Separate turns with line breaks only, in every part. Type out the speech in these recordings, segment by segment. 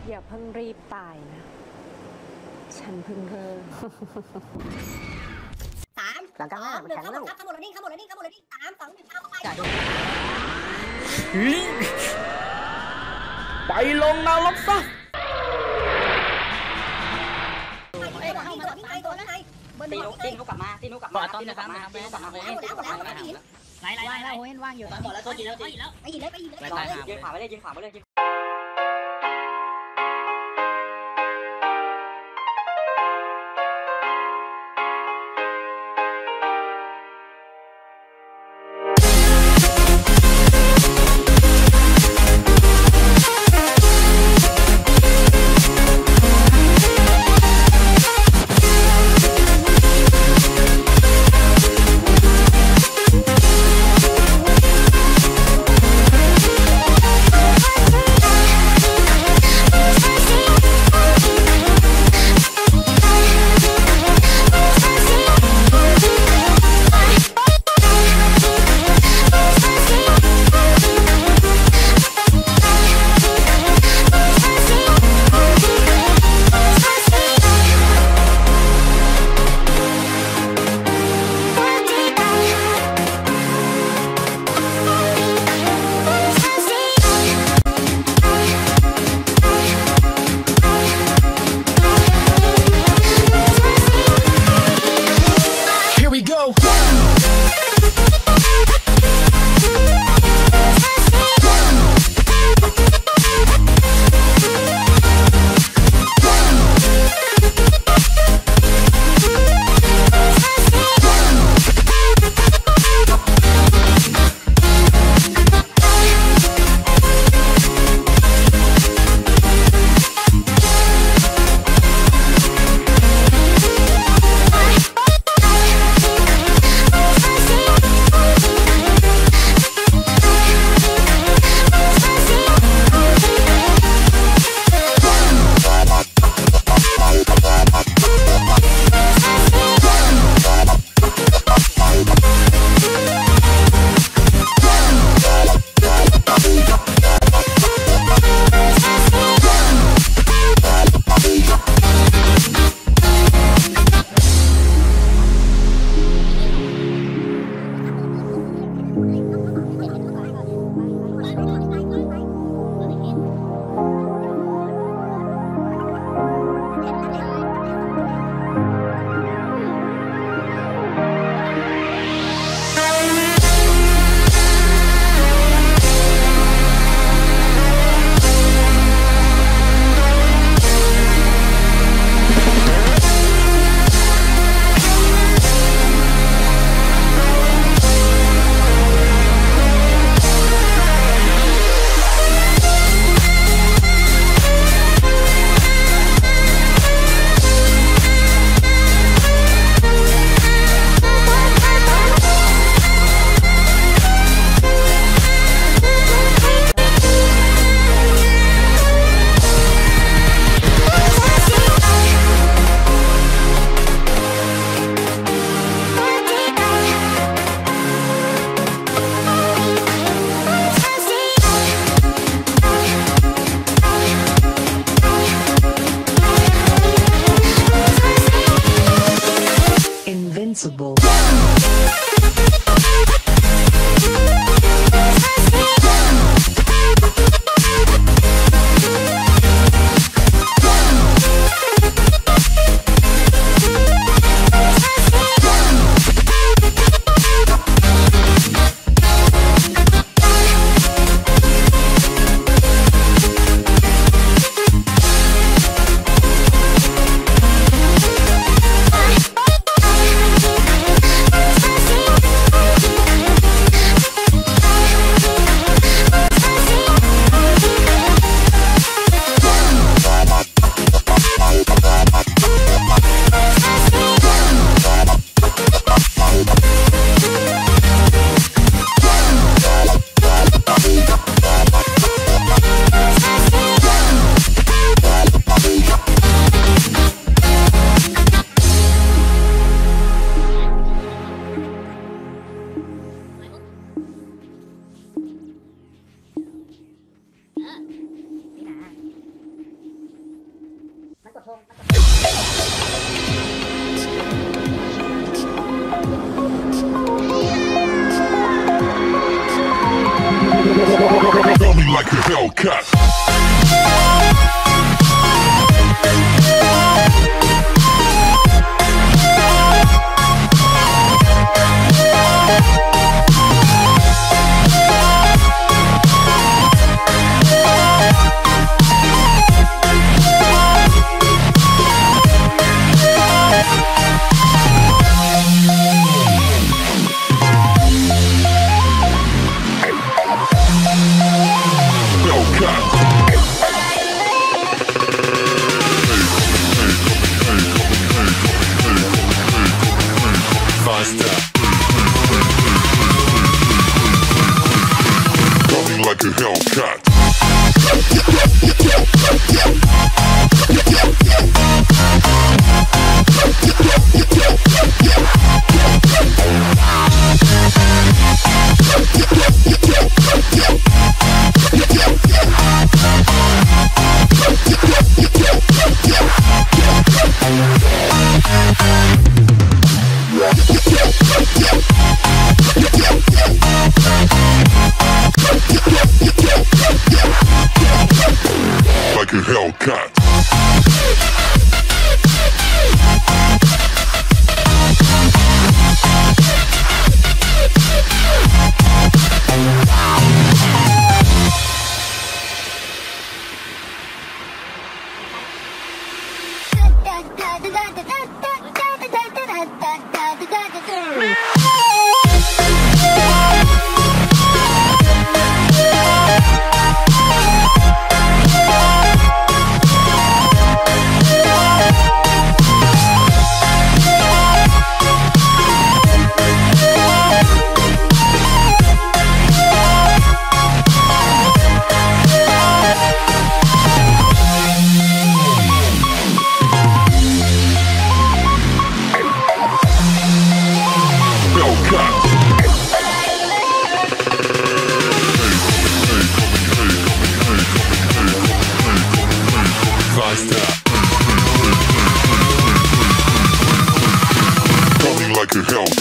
อย่าเพิ่งรีบตายนะ ฉันเพิ่งเริ่ม
หลังกลางหน้ามันแข็งแล้ว
ข้างบนแล้วนิ่ง3 2 1เข้าไป
ไปลงนรกซะ
ตีนุกกลับมาตีนุกกลับมาตีนุกกลับมาตีนุกกลับมาไหน
โอ้ยว่างอยู่ตอน
หมดแล้วโทษทีแล้วไปยิงเลยยิงขวาไปเลยยิงขวาไปเลย
Hellcat. Coming like a Hellcat. Like a Hellcat. Coming like a hell.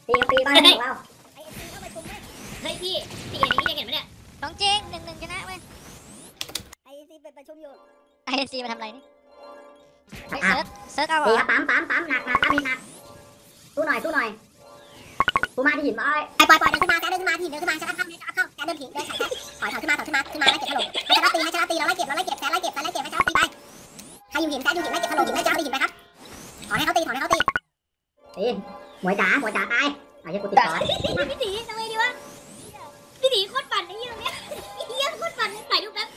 ตีบ้านของเรา
เฮ้ยพี่อย่างนี้เห็นไหมเนี่ย
ต้องจริง1-1ชนะเว้ย
ไอซีเป็นประชุมอยู่
INC มาทำอะไรนี่เฮ้ยเซิร์ชเอาเหร
ตี
อ
ครับปั๊มหนักสู้หน่อยกูมาที่หินมาไอ้ปล่อยเดินขึ้นมาเดินขึ้นมาหินเดินขึ้นมาฉันเข้าแกเดินหินเดินถอยขึ้นมาไล่เก็บถล่มให้ชนะตีเราไล่เก็บแซนไล่เก็บให้ชนะตีไปใครอยู่หินแซนอยู่หินไล่เก็บถล่มหินไล่จ้าตีหินไปครับถอนให้เขาตีตีหมวยจ๋าตายอายุกูติดต่อ
พี่ตีทำไงดีวะพี่ตีโคตรปั่นไอ้เหี้ยเนี่ยเหี้ยโคตรปั่นถ่ายรูปแป๊บ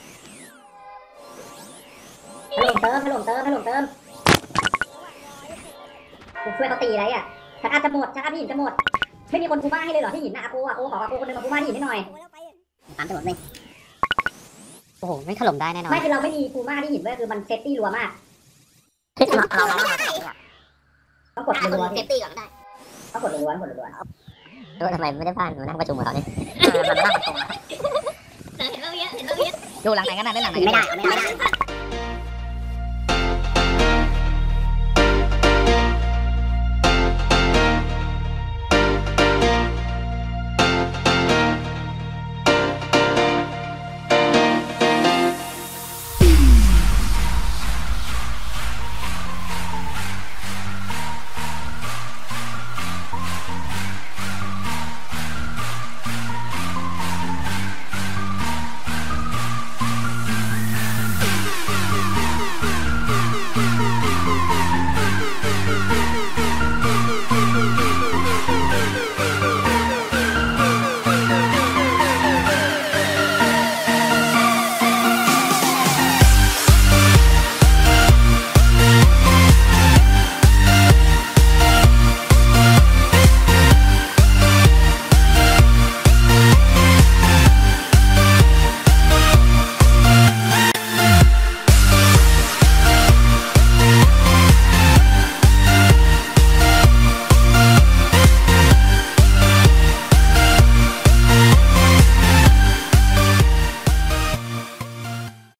ถล่มเติมกูช่วยเขาตีอะไรอ่ะชักอาจะหมดที่หินจะหมดไม่มีคนกูบ้าให้เลยเหรอที่หินนะอากูขออากูคนนึงมากูบ้าที่หินให้หน่อยตามจะหมดไหมโอ้โหไม่ถล่มได้แน่นอนไม่คือเราไม่มีกูบ้าที่หินเว้ยคือมันเซฟตี้รัวมากต้องกดรัวเซฟตี้ก่อนได้ต้องกดรัวด้วยทำไมไม่ได้ผ่านมานั่งประชุมกับเขาเนี่ยมันนั่งประชุม
เห็นเราเยอะ
ดูหลังไหนกันนะเล่นหลังไหน
ไม่ได้